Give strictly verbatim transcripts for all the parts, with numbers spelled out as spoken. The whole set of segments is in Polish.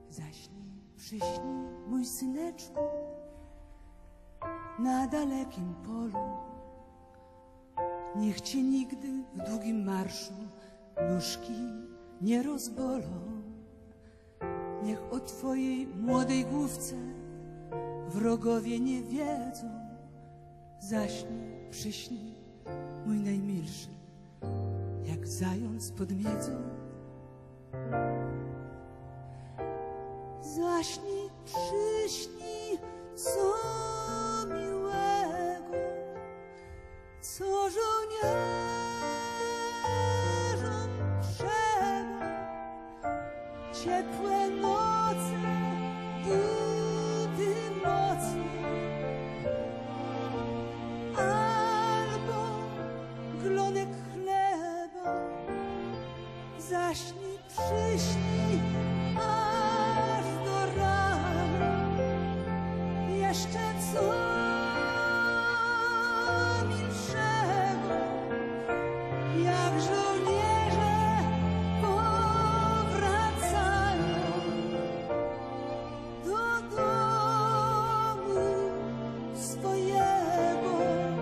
Zaśnij, przyśnij, mój syneczku, na dalekim polu. Niech cię nigdy w długim marszu nóżki nie rozbolą. Niech o twojej młodej główce wrogowie nie wiedzą. Zaśnij, przyśnij, mój najmilszy, jak zając pod miedzą. Zaśnij, przyśnij, co miłego, co żołnierzom trzeba. Ciepłe noce, buty mocne, albo glonek chleba. Zaśnij, przyśnij, aż do rana. Jeszcze co milszego, jak żołnierze powracają do domu swojego.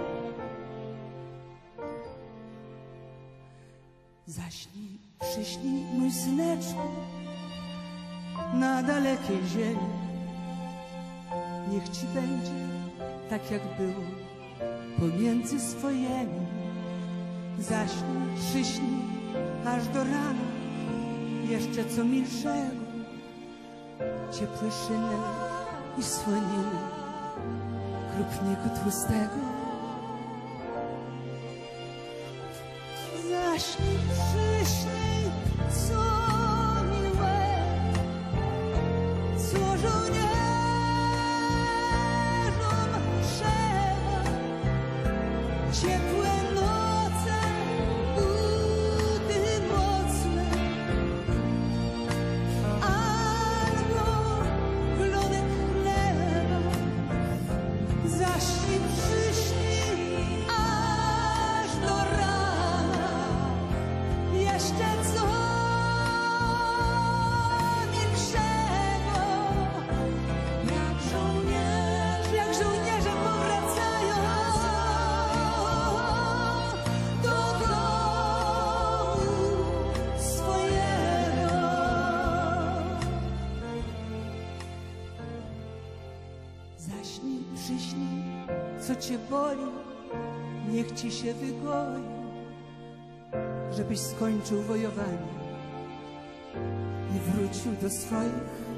Zaśnij, przyśnij, mój syneczku, na dalekiej ziemi. Niech ci będzie tak, jak było pomiędzy swojemi. Zaśnij, przyśnij, aż do rana. Jeszcze co milszego, ciepły szynek i słoniny krupniku tłustego. Zaśnij, przyśnij, co miłego, co żołnierzom trzeba. Ciepłe noce, buty mocne, albo glonek chleba. Zaśnij, przyśnij, aż do rana. Jeszcze co milszego, jak żołnierze, jak żołnierze powracają do domu swojego. Zaśnij, przyśnij, co cię boli, niech ci się wygoi, żebyś skończył wojowanie i wrócił do swoich